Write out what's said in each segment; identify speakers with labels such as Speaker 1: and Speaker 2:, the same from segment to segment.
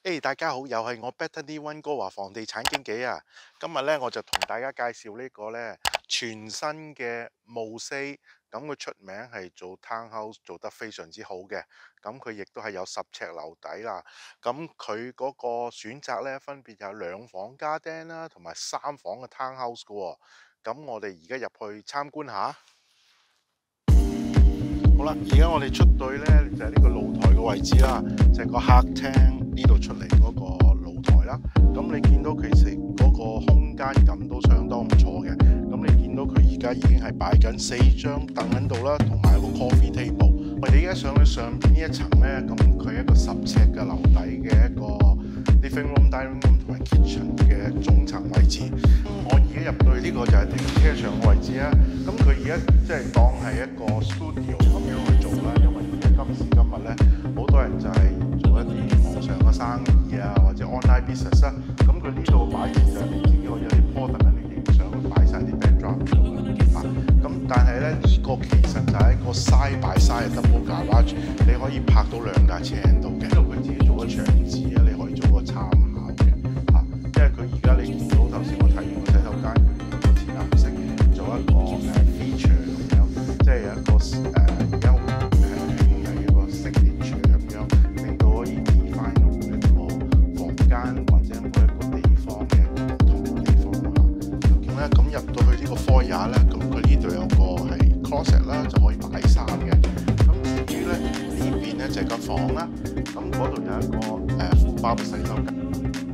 Speaker 1: 大家好，又係我 Better 溫哥華房地產經紀啊。今日咧我就同大家介紹呢個咧全新嘅慕 C，咁佢出名係做 townhouse 做得非常之好嘅。咁佢亦都係有10尺樓底啦。咁佢嗰個選擇咧分別有2房家丁啦，同埋3房嘅 townhouse 嘅喎。咁我哋而家入去參觀下。好啦，而家我哋出隊咧就係呢個露台嘅位置啦，就係個客廳呢度出嚟嗰個露台啦。咁你見到其實嗰個空間感都相當唔錯嘅。咁你見到佢而家已經係擺緊4張凳喺度啦，同埋個 coffee table。我哋而家上去上邊呢一層咧，咁佢一個10尺嘅樓底嘅一個 living room、dining room 同埋 kitchen 嘅中層位置。我而家入到去呢個就係停車場嘅位置啦。咁佢而家即係當係一個 studio 咁樣去做啦，因為而家今時今日咧，好多人就係做一啲網上嘅生意啊，或者 online business 啦。咁佢呢度擺設就係你自己可以有啲 product 喺度影相，擺晒啲 backdrop 喺度啊。咁但係咧呢個其實就係一個 side by side 嘅 double garage， 你可以泊到2架車喺度嘅。呢度佢自己做咗牆紙啊，你可以做個參考嘅嚇。因為佢而家你見到頭先我睇完個洗手間，佢個淺藍色做一個feature 咁樣，即係有一個而家好興嘅一個signature咁樣，令到可以 define 到每一個房間或者每一個地方嘅唔同嘅地方嚇。咁咧咁入到去呢個 foyer 咧，咁佢呢度有個係 closet 啦，就可以擺衫嘅。咁至於咧呢邊咧就係間房啦，咁嗰度有一個full包嘅洗手間。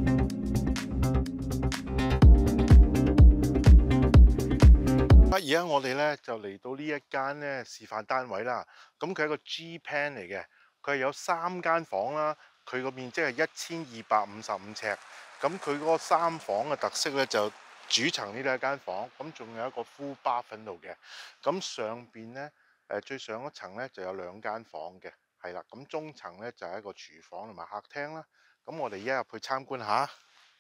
Speaker 1: 而家我哋咧就嚟到呢一間咧示範單位啦。咁佢係一個 G plan 嚟嘅，佢係有3間房啦。佢個面積係1255尺。咁佢嗰個3房嘅特色咧就主層呢度一間房，咁仲有一個 full bath 喺度嘅。咁上邊咧最上一層咧就有2間房嘅，係啦。咁中層咧就係一個廚房同埋客廳啦。咁我哋而家入去參觀下。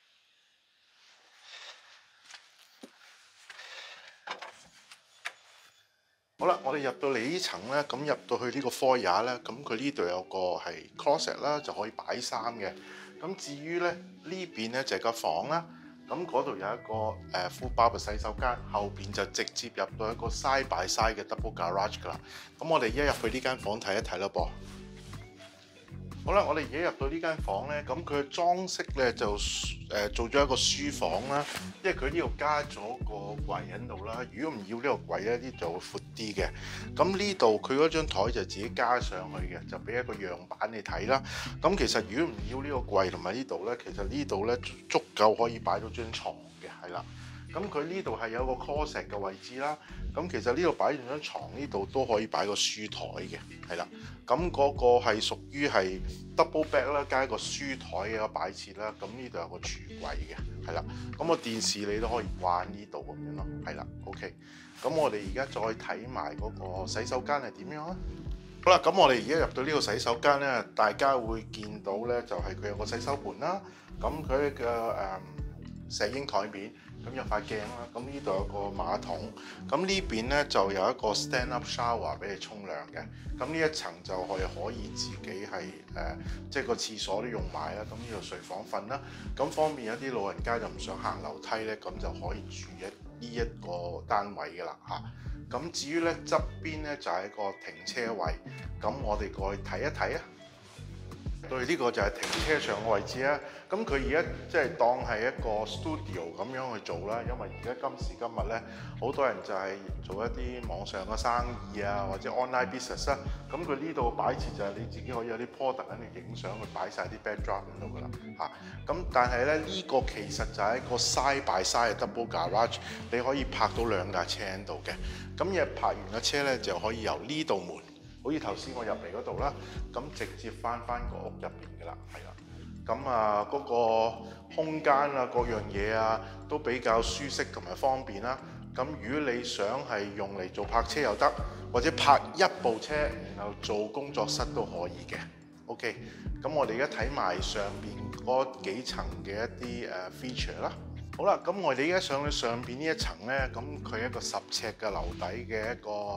Speaker 1: 好啦，我哋入到嚟呢層咧，咁入到去呢個 foyer 咧，咁佢呢度有個係 closet 啦，就可以擺衫嘅。咁至於咧呢邊咧就係個房啦，咁嗰度有一個full bath嘅洗手間，後邊就直接入到一個 side by side 嘅 double garage 噶啦。咁我哋一入去呢間房睇一睇啦噃。好啦，我哋而家入到呢間房咧，咁佢嘅裝飾咧就做咗一個書房啦，因為佢呢度加咗個櫃喺度啦。如果唔要呢個櫃咧，呢度會闊啲嘅。咁呢度佢嗰張台就自己加上去嘅，就俾一個樣板你睇啦。咁其實如果唔要呢個櫃同埋呢度咧，其實呢度咧足夠可以擺到張床嘅，係啦。咁佢呢度係有個 closet 嘅位置啦。咁其實呢度擺完張床，呢度都可以擺個書台嘅，係啦。咁嗰個係屬於係 double bed 啦，加一個書台嘅一個擺設啦。咁呢度有個櫥櫃嘅，係啦。咁個電視你都可以掛呢度咁樣咯，係啦。OK。咁我哋而家再睇埋嗰個洗手間係點樣啊？好啦，咁我哋而家入到呢個洗手間咧，大家會見到咧就係佢有個洗手盆啦。咁佢嘅石英台面，咁有塊鏡啦，咁呢度有個馬桶，咁呢邊咧就有一個 stand up shower 俾你沖涼嘅，咁呢一層就可以自己係即係個廁所都用埋啦，咁呢度睡房瞓啦，咁方便有啲老人家就唔想行樓梯咧，咁就可以住呢一個單位噶啦嚇。咁至於咧側邊咧就係一個停車位，咁我哋過去睇一睇啊。對，呢個就係停車場嘅位置啦。咁佢而家即係當係一個 studio 咁樣去做啦。因為而家今時今日咧，好多人就係做一啲網上嘅生意啊，或者 online business 啦。咁佢呢度擺設就係你自己可以有啲 product 喺度影相，去擺晒啲 backdrop 喺度噶啦嚇。咁但係咧呢個其實就係一個 side by side 嘅 double garage， 你可以泊到2架車喺度嘅。咁而泊完嘅車咧就可以由呢度門，好似頭先我入嚟嗰度啦，咁直接翻個屋入邊噶啦，係啦。咁嗰個空間啊，各樣嘢啊，都比較舒適同埋方便啦。咁如果你想係用嚟做泊車又得，或者泊一部車，然後做工作室都可以嘅。OK，咁我哋而家睇埋上邊嗰幾層嘅一啲feature 啦。好啦，咁我哋而家上去上邊呢一層咧，咁佢一個10尺嘅樓底嘅一個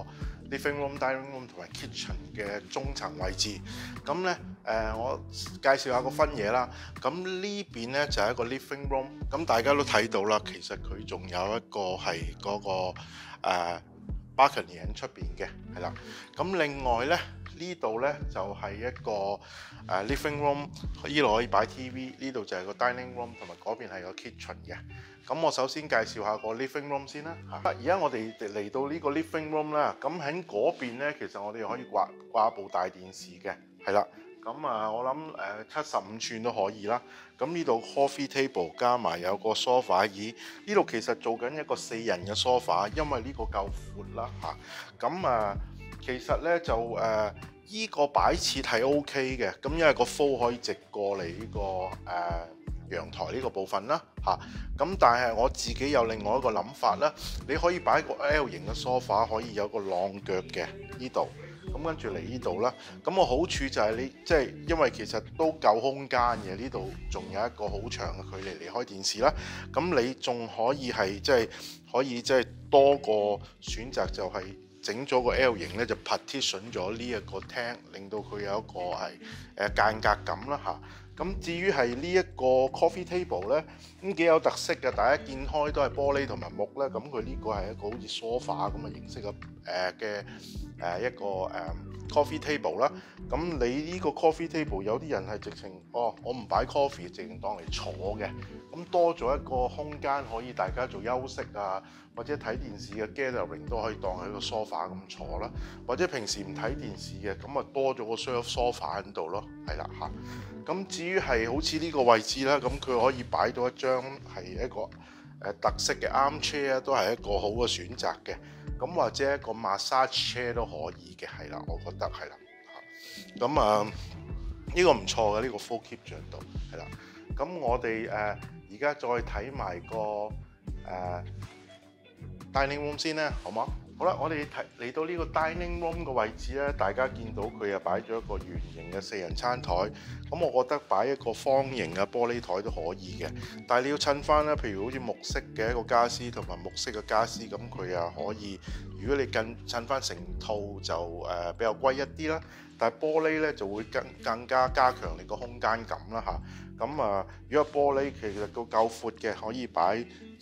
Speaker 1: living room、dining room 同埋 kitchen 嘅中層位置。咁咧我介紹下個分野啦。咁呢邊咧就係一個 living room， 咁大家都睇到啦，其實佢仲有一個係嗰個balcony 喺出邊嘅，係啦。咁另外咧呢度咧就係一個living room， 呢度可以擺 TV， 呢度就係個 dining room， 同埋嗰邊係個 kitchen 嘅。咁我首先介紹下個 living room 先啦。而家我哋嚟到呢個 living room 啦，咁喺嗰邊咧，其實我哋可以掛部大電視嘅，係啦。咁我諗75寸都可以啦。咁呢度 coffee table 加埋有個 sofa 椅，呢度其實做緊一個4人嘅 sofa， 因為呢個夠闊啦嚇。咁其實咧就依個擺設係 OK 嘅，咁因為個 floor 可以直過嚟呢個陽台呢個部分啦嚇。咁但係我自己有另外一個諗法啦，你可以擺個 L 型嘅 sofa， 可以有個晾腳嘅呢度。咁跟住嚟呢度啦，咁個好處就係你即係因為其實都夠空間嘅，呢度仲有一個好長嘅距離離開電視啦。咁你仲可以係可以多個選擇，就係整咗個 L 型咧，就 partition 咗呢一個廳，令到佢有一個係間隔感啦嚇。咁至於係呢一個 coffee table 咧，咁幾有特色嘅，大家見開都係玻璃同埋木咧，咁佢呢個係一個好似 sofa 咁嘅形式嘅一個coffee table 啦。咁你呢個 coffee table 有啲人係直情我唔擺 coffee， 直情當嚟坐嘅，咁多咗一個空間可以大家做休息啊，或者睇電視嘅 gathering 都可以當喺個 sofa 咁坐啦。或者平時唔睇電視嘅，咁多咗個 sofa 喺度咯，係啦嚇。咁至於係好似呢個位置啦，咁佢可以擺到一張係一個特色嘅 armchair， 都係一個好嘅選擇嘅。咁或者一個 massage chair 都可以嘅，係啦，我覺得係啦。咁呢個唔錯嘅，呢個 full keep 喺度，係啦。咁我哋而家再睇埋個dining room 先咧，好嗎？好啦，我哋嚟到呢個 dining room 嘅位置咧，大家見到佢又擺咗一個圓形嘅4人餐台。咁我覺得擺一個方形嘅玻璃台都可以嘅，但係你要襯翻咧，譬如好似木色嘅一個家私同埋木色嘅家私，咁佢又可以。如果你襯翻成套就比較貴一啲啦，但係玻璃咧就會更加加強你個空間感啦嚇。咁如果玻璃其實都夠闊嘅，可以擺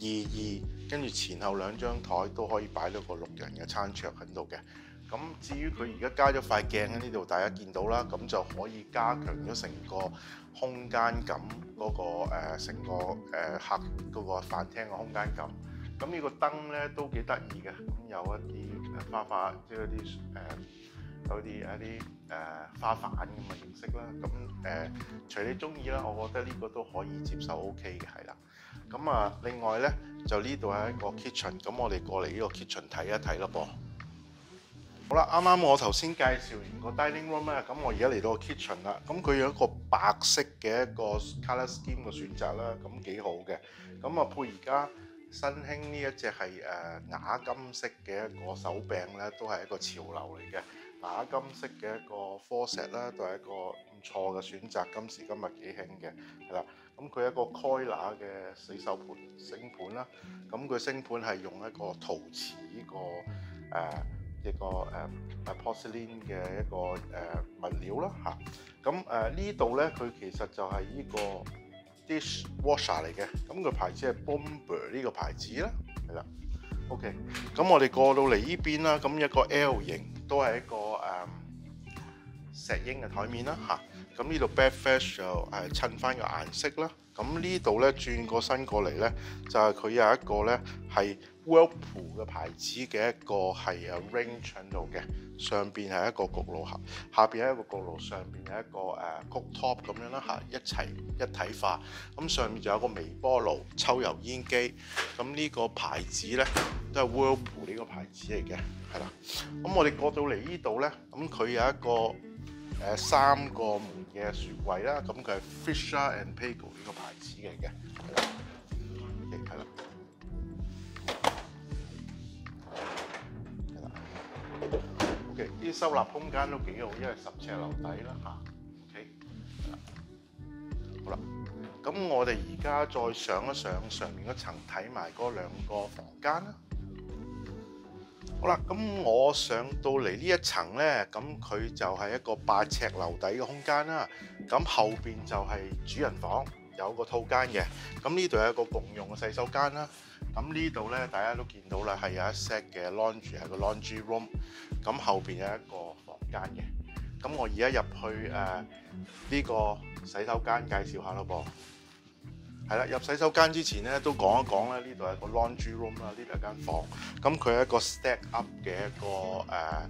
Speaker 1: 2，跟住前後2張台都可以擺到個6人嘅餐桌喺度嘅。咁至於佢而家加咗塊鏡喺呢度，大家見到啦，咁就可以加強咗成個空間感嗰個成個客嗰個飯廳嘅空間感。咁呢個燈咧都幾得意嘅，咁有一啲花，即係有啲花瓣咁嘅形式啦。咁隨你中意啦，我覺得呢個都可以接受 OK 嘅，係啦。咁另外咧就呢度係一個 kitchen， 咁我哋過嚟呢個 kitchen 睇一睇咯噃。好啦，啱啱我頭先介紹完個 dining room 咧，咁我而家嚟到個 kitchen 啦。咁佢有一個白色嘅一個 colour scheme 嘅選擇啦，咁幾好嘅。咁配而家新興呢一隻係啞金色嘅一個手柄咧，都係一個潮流嚟嘅。啞金色嘅一個 faucet 啦，都係一個唔錯嘅選擇。今時今日幾興嘅，係啦。咁佢一個 Kohler 嘅洗手盤星盤啦。咁佢星盤係用一個陶瓷呢個porcelain 嘅一個物料啦嚇。咁呢度咧，佢其實就係呢個 dishwasher 嚟嘅。咁個牌子係 Bomber 呢個牌子啦，係啦。OK， 咁我哋過到嚟呢邊啦，咁一個 L 型都係一個石英嘅台面啦嚇。咁呢度 Bedfresh 就襯翻個顏色啦。咁呢度咧轉個身過嚟咧，就係佢有一個咧係 Whirlpool 嘅牌子嘅一個係range 喺度嘅，上邊係一個焗爐，下邊係一個焗爐，上邊係一個cooktop 咁樣啦嚇，一體化。咁上面就有個微波爐、抽油煙機。咁呢個牌子咧都係 Whirlpool 呢個牌子嚟嘅，係啦。咁我哋過到嚟呢度咧，咁佢有一個3個門嘅雪櫃啦，咁佢係 Fisher and Paykel 呢個牌子嚟嘅，係啦。OK， 啲收納空間都幾好，因為10尺樓底啦嚇。OK， 好啦，咁我哋而家再上一上上面嗰層睇埋嗰2個房間啦。 好啦，咁我上到嚟呢一層呢，咁佢就係一個8尺樓底嘅空間啦。咁後邊就係主人房，有個套間嘅。咁呢度有一個共用嘅洗手間啦。咁呢度呢，大家都見到啦，係有一 set 嘅 laundry，係個 laundry room。咁後邊有一個房間嘅。咁我而家入去呢個洗手間介紹下咯噃。係啦，入洗手間之前咧，都講一講咧，呢度係個 laundry room 啦，呢度係間房。咁佢係一個 stack up 嘅一個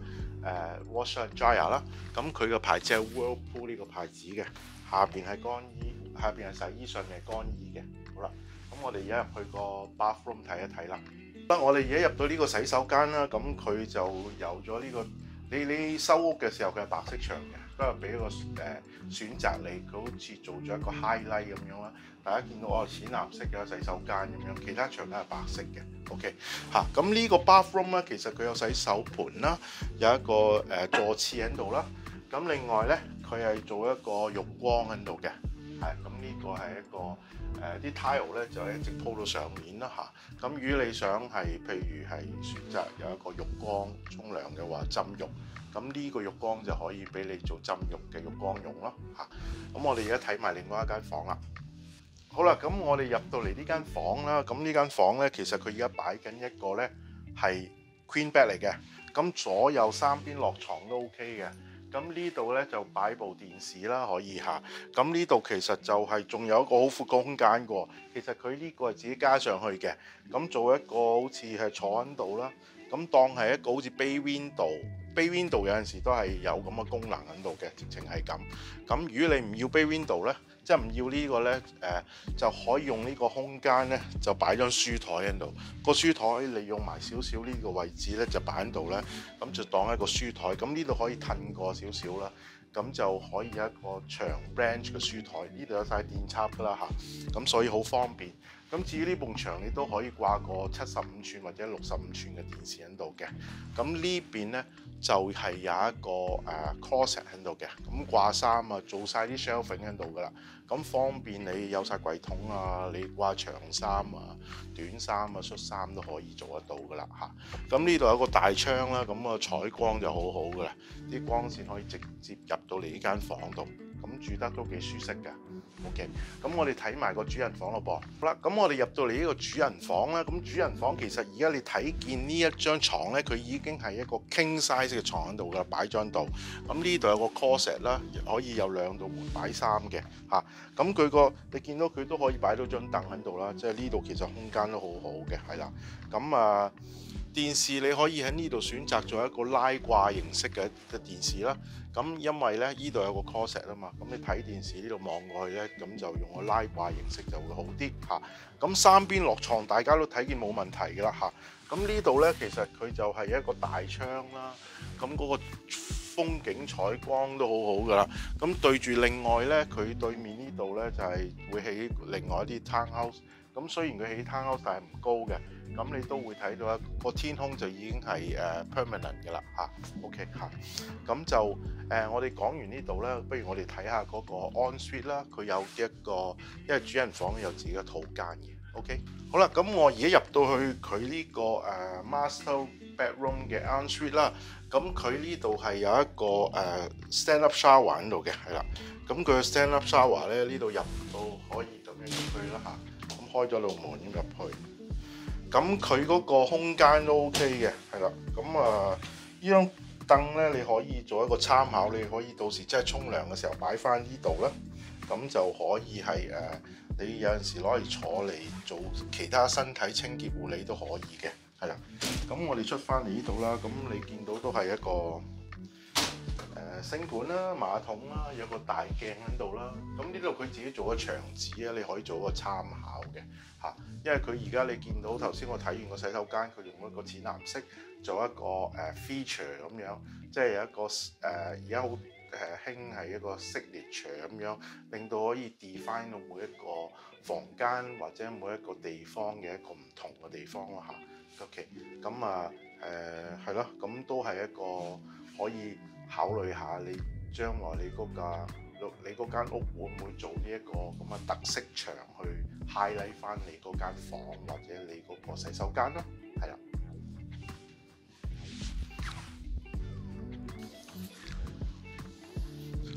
Speaker 1: washer and dryer 啦。咁佢嘅牌子係 Whirlpool 呢個牌子嘅。下邊係乾衣，下邊係洗衣上面係乾衣嘅。好啦，咁我哋而家入去個 bathroom 睇一睇啦。我哋而家入到呢個洗手間啦，咁佢就有咗呢個。你收屋嘅時候，佢係白色牆嘅，都係俾一個選擇你。佢好似做咗一個 highlight 咁樣啦。大家見到淺藍色嘅洗手間咁樣，其他牆都係白色嘅。OK 嚇，咁呢個 bathroom 咧，其實佢有洗手盆啦，有一個坐廁喺度啦。咁另外咧，佢係做一個浴缸喺度嘅。係咁，呢個係一個啲 tile 咧就一直鋪到上面啦嚇。咁如果你想係譬如係選擇有一個浴缸沖涼嘅話，浸浴，咁呢個浴缸就可以俾你做浸浴嘅浴缸用咯嚇。咁我哋而家睇埋另外一間房啦。好啦，咁我哋入到嚟呢間房啦。咁呢間房咧，其實佢而家擺緊一個咧係 queen bed 嚟嘅。咁左右三邊落床都 OK 嘅。咁呢度咧就擺部電視啦，可以嚇。咁呢度其實就係仲有一個好闊嘅空間嘅。其實佢呢個係自己加上去嘅。咁做一個好似係坐喺度啦。咁當係一個好似 bay window。bay window 有陣時都係有咁嘅功能喺度嘅，直情係咁。咁如果你唔要 bay window 咧，即係唔要呢個咧，就可以用呢個空間咧，就擺張書台喺度。個書台利用埋少少呢個位置咧，就擺喺度咧，咁就當一個書台。咁呢度可以褪過少少啦，咁就可以有一個長 branch 嘅書台。呢度有晒電插㗎啦嚇，咁所以好方便。咁至於呢埲牆，你都可以掛個75寸或者65寸嘅電視喺度嘅。咁呢邊咧就係有一個closet 喺度嘅，咁掛衫啊，做晒啲 shelving 喺度噶啦。咁方便你有晒櫃桶啊，你掛長衫啊、短衫啊、恤衫都可以做得到噶啦嚇。咁呢度有個大窗啦，咁個採光就好好噶啦，啲光線可以直接入到嚟呢間房度，咁住得都幾舒適㗎。OK， 咁我哋睇埋個主人房咯噃。好啦，咁我哋入到嚟呢個主人房啦。咁主人房其實而家你睇見呢一張床咧，佢已經係一個 king size 嘅床喺度㗎，擺咗喺度。咁呢度有個 closet 啦，可以有2道門擺衫嘅嚇。咁佢你見到佢都可以擺到張凳喺度啦，即係呢度其實空間都好好嘅，係啦。咁電視你可以喺呢度選擇做一個拉掛形式嘅電視啦。咁因為咧呢度有個 closet 啊嘛，咁你睇電視呢度望過去咧，咁就用個拉掛形式就會好啲嚇。咁三邊落床大家都睇見冇問題㗎啦嚇。咁呢度咧其實佢就係一個大窗啦，咁嗰個風景採光都好好㗎啦。咁對住另外咧，佢對面呢度咧就係會起另外一啲 townhouse。咁雖然佢起 townhouse 但係唔高嘅，咁你都會睇到一個天空就已經係permanent 嘅啦嚇。OK 嚇，咁就我哋講完呢度咧，不如我哋睇下嗰個 ensuite啦。佢有一個，因為主人房有自己嘅套間嘅。OK， 好啦，咁我而家入到去佢呢個master bedroom 嘅 ensuite啦。咁佢呢度係有一個stand up shower 喺度嘅，係啦。咁佢嘅 stand up shower 咧，呢度入到可以咁樣入去啦嚇。開咗道門入去，咁佢嗰個空間都 OK 嘅，係啦。咁呢張凳咧，你可以做一個參考，你可以到時真係沖涼嘅時候擺翻呢度啦。咁就可以係你有陣時攞嚟坐嚟做其他身體清潔護理都可以嘅，係啦。咁我哋出翻嚟呢度啦，咁你見到都係一個星盤啦、馬桶啦，有個大鏡喺度啦。咁呢度佢自己做個牆紙啊，你可以做個參考嘅嚇。因為佢而家你見到頭先我睇完個洗手間，佢用一個淺藍色做一個feature 咁樣，即係有一個而家好興係一個 signature 咁樣，令到可以 define 到每一個房間或者每一個地方嘅一個唔同嘅地方咯嚇。OK， 咁係咯，咁都係一個可以考慮下你將來你嗰間屋會唔會做呢一個咁嘅特色牆去 highlight 翻你嗰間房或者你嗰個洗手間咯，係啦。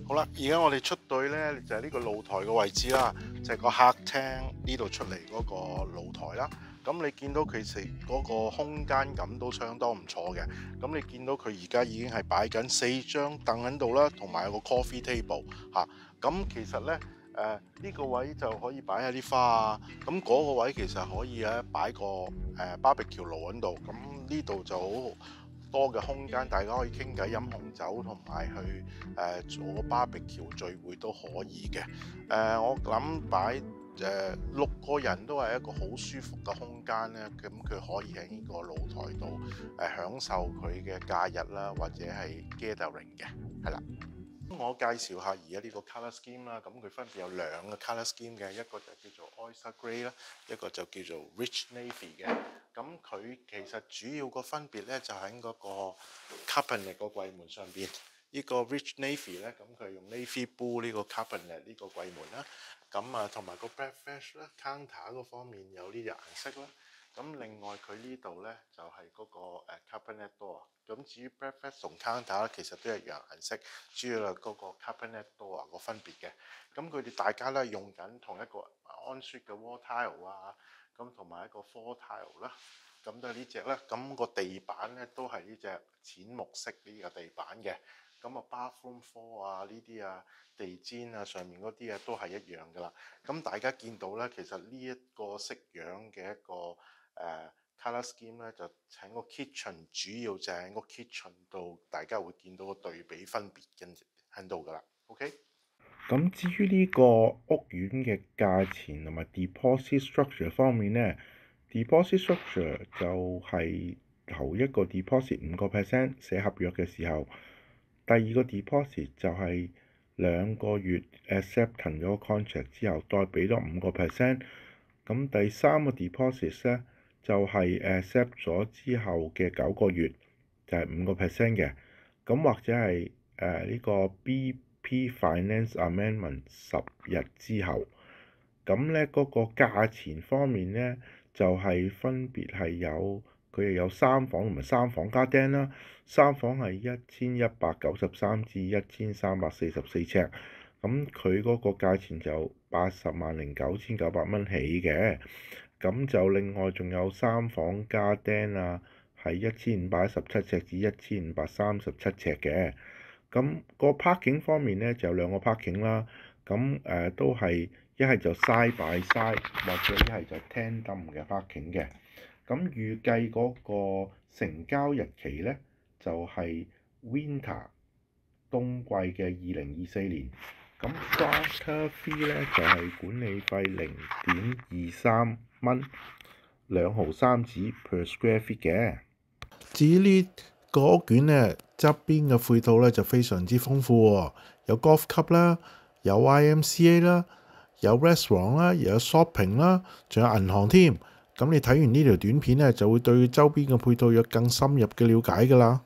Speaker 1: 好啦，而家我哋出隊呢，就係呢個露台嘅位置啦，就係個客廳呢度出嚟嗰個露台啦。咁你見到其實嗰個空間感都相當唔錯嘅。咁你見到佢而家已經係擺緊4張凳喺度啦，同埋有個 coffee table 嚇。咁其實呢，呢個位就可以擺下啲花啊。咁嗰個位其實可以擺個barbecue 爐喺度。咁呢度就好多嘅空間，大家可以傾偈、飲紅酒同埋去做個 barbecue 聚會都可以嘅。我諗擺6個人都係一個好舒服嘅空間咧，咁佢可以喺呢個露台度享受佢嘅假日啦，或者係 gathering 嘅，係啦。我介紹下而家呢個 colour scheme 啦，咁佢分別有2個 colour scheme 嘅，一個就叫做 oyster grey 啦，一個就叫做 rich navy 嘅。咁佢其實主要個分別咧就喺嗰個 cabinet 個櫃門上邊。呢個 rich navy 咧，咁佢用 navy blue 呢個 cabinet 呢個櫃門啦。咁啊，同埋個 breakfast 咧 counter 嗰方面有呢啲顏色啦。咁另外佢呢度咧就係嗰個cabinet door。咁至於 breakfast 同 counter 咧，其實都係一樣顏色，主要係嗰個 cabinet door 個分別嘅。咁佢哋大家咧用緊同一個安雪嘅 wall tile 啊，咁同埋一個 floor tile 啦。咁都係呢隻啦。咁個地板咧都係呢隻淺木色呢個地板嘅。咁啊 bathroom floor 啊呢啲啊地氈啊上面嗰啲啊都係一樣噶啦。咁大家見到咧，其實呢一個式樣嘅一個colour scheme 咧，就喺個 kitchen 主要就喺個 kitchen 度，大家會見到個對比分別喺度噶啦。OK。
Speaker 2: 咁至於呢個屋苑嘅價錢同埋 deposit structure 方面呢， deposit structure 就係頭一個 deposit 5% 寫合約嘅時候，第二個 deposit 就係2個月 accepting 咗 contract 之後，再俾多5%。咁第三個 deposit 咧就係 accept 咗之後嘅9個月，就係5% 嘅。咁或者係呢個 BP Finance Amendment 10日之後，咁咧嗰個價錢方面咧就係分別係有佢係有3房同埋3房加廳啦。3房係1193至1344尺，咁佢嗰個價錢就80,09,900蚊起嘅。咁就另外仲有3房加廳啊，係1517尺至1537尺嘅。咁個 parking 方面咧就有2個 parking 啦。咁都係一係就 side by side 或者一係就 tandem 嘅 parking 嘅。咁預計嗰個成交日期咧就係 winter 冬季嘅2024年。咁 starter fee 咧就係管理費0.23蚊，2毫3子 per square feet 嘅。
Speaker 3: 至於呢個屋苑咧，側邊嘅配套咧就非常之豐富喎，有 golf club 啦，有 YMCA 啦，有 restaurant 啦，又有 shopping 啦，仲有銀行添。咁你睇完呢條短片咧，就會對周邊嘅配套有更深入嘅了解㗎啦。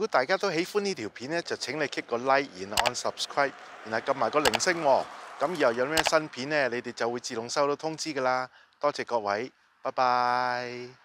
Speaker 1: 果大家都喜歡呢條片呢，就請你 click 個 like，然後按 subscribe，然後撳埋個鈴聲喎。咁以後有咩新片呢，你哋就會自動收到通知㗎啦。多謝各位，拜拜。